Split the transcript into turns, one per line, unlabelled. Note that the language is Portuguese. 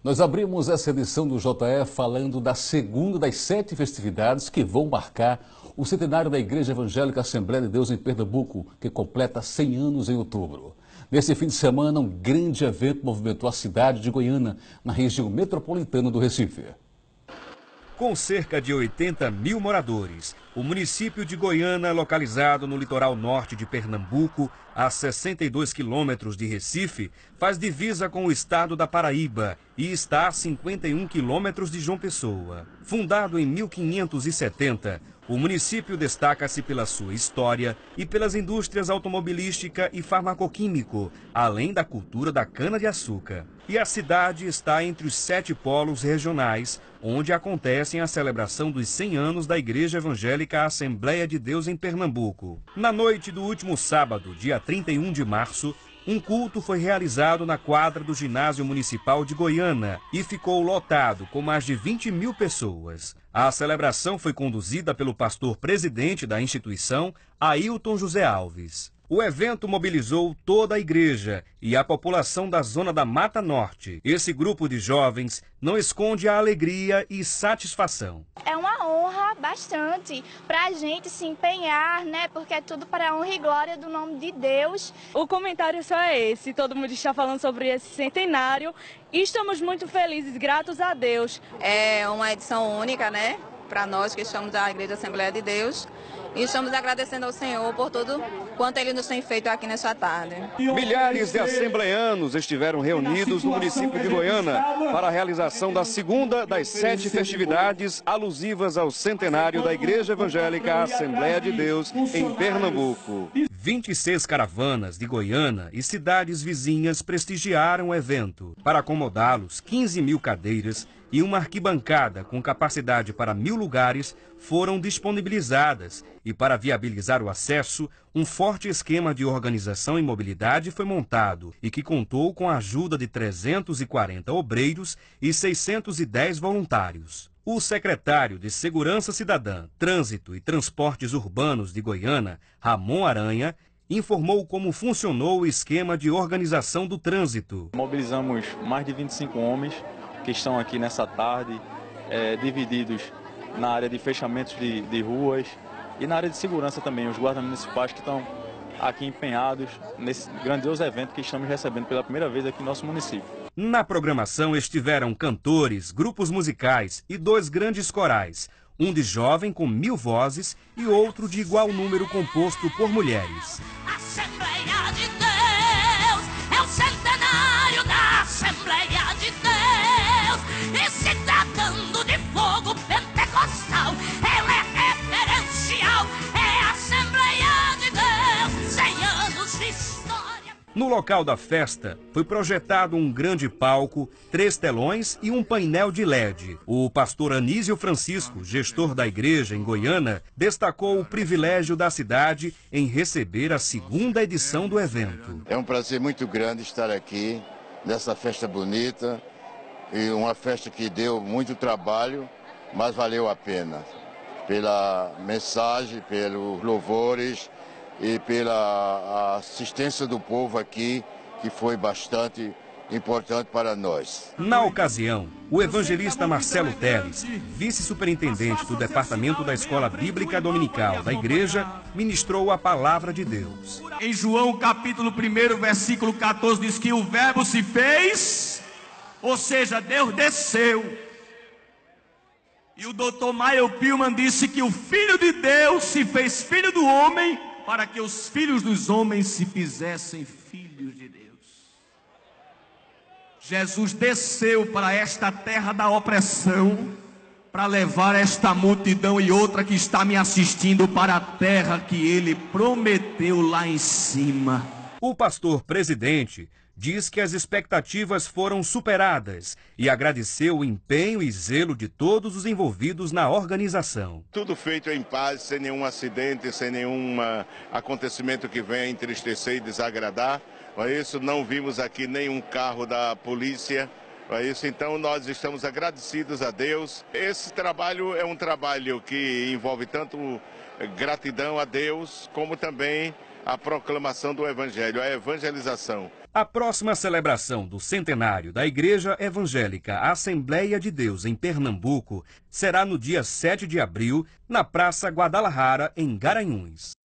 Nós abrimos essa edição do JE falando da segunda das 7 festividades que vão marcar o centenário da Igreja Evangélica Assembleia de Deus em Pernambuco, que completa 100 anos em outubro. Nesse fim de semana, um grande evento movimentou a cidade de Goiânia, na região metropolitana do Recife.
Com cerca de 80 mil moradores, o município de Goiânia, localizado no litoral norte de Pernambuco, a 62 quilômetros de Recife, faz divisa com o estado da Paraíba e está a 51 quilômetros de João Pessoa. Fundado em 1570, o município destaca-se pela sua história e pelas indústrias automobilística e farmacoquímico, além da cultura da cana-de-açúcar. E a cidade está entre os 7 polos regionais, onde acontecem a celebração dos 100 anos da Igreja Evangélica Assembleia de Deus em Pernambuco. Na noite do último sábado, dia 31 de março, um culto foi realizado na quadra do Ginásio Municipal de Goiânia e ficou lotado com mais de 20 mil pessoas. A celebração foi conduzida pelo pastor presidente da instituição, Ailton José Alves. O evento mobilizou toda a igreja e a população da zona da Mata Norte. Esse grupo de jovens não esconde a alegria e satisfação.
É uma honra bastante para a gente se empenhar, né? Porque é tudo para a honra e glória do nome de Deus.
O comentário só é esse, todo mundo está falando sobre esse centenário e estamos muito felizes, gratos a Deus.
É uma edição única, né? Para nós que estamos da Igreja Assembleia de Deus. E estamos agradecendo ao Senhor por tudo quanto Ele nos tem feito aqui nessa tarde.
Milhares de assembleanos estiveram reunidos no município de Goiânia para a realização da segunda das 7 festividades alusivas ao centenário da Igreja Evangélica Assembleia de Deus em Pernambuco. 26 caravanas de Goiânia e cidades vizinhas prestigiaram o evento. Para acomodá-los, 15 mil cadeiras e uma arquibancada com capacidade para 1.000 lugares foram disponibilizadas e, para viabilizar o acesso, um forte esquema de organização e mobilidade foi montado e que contou com a ajuda de 340 obreiros e 610 voluntários. O secretário de Segurança Cidadã, Trânsito e Transportes Urbanos de Goiânia, Ramon Aranha, informou como funcionou o esquema de organização do trânsito.
Mobilizamos mais de 25 homens que estão aqui nessa tarde, divididos na área de fechamentos de ruas e na área de segurança também, os guardas municipais que estão aqui empenhados nesse grandioso evento que estamos recebendo pela primeira vez aqui no nosso município.
Na programação estiveram cantores, grupos musicais e 2 grandes corais, um de jovem com 1.000 vozes e outro de igual número composto por mulheres.
Assembleia de Deus, é o centenário da Assembleia de Deus, e se tratando de fogo pentecostal, ela é referencial, é a Assembleia de Deus, 100 anos de história.
No local da festa, foi projetado um grande palco, 3 telões e um painel de LED. O pastor Anísio Francisco, gestor da igreja em Goiânia, destacou o privilégio da cidade em receber a segunda edição do evento.
É um prazer muito grande estar aqui nessa festa bonita, e uma festa que deu muito trabalho, mas valeu a pena. Pela mensagem, pelos louvores e pela assistência do povo aqui, que foi bastante importante para nós.
Na ocasião, o evangelista Marcelo Teles, vice-superintendente do Departamento da Escola Bíblica Dominical da Igreja, ministrou a palavra de Deus.
Em João capítulo 1, versículo 14, diz que o verbo se fez, ou seja, Deus desceu. E o Dr. Michael Pillman disse que o Filho de Deus se fez filho do homem para que os filhos dos homens se fizessem filhos de Deus. Jesus desceu para esta terra da opressão, para levar esta multidão e outra que está me assistindo para a terra que ele prometeu lá em cima.
O pastor presidente diz que as expectativas foram superadas e agradeceu o empenho e zelo de todos os envolvidos na organização.
Tudo feito em paz, sem nenhum acidente, sem nenhum acontecimento que venha entristecer e desagradar. Isso, não vimos aqui nenhum carro da polícia. Isso, então nós estamos agradecidos a Deus. Esse trabalho é um trabalho que envolve tanto gratidão a Deus, como também a proclamação do Evangelho, a evangelização.
A próxima celebração do centenário da Igreja Evangélica Assembleia de Deus em Pernambuco será no dia 7 de abril, na Praça Guadalajara, em Garanhuns.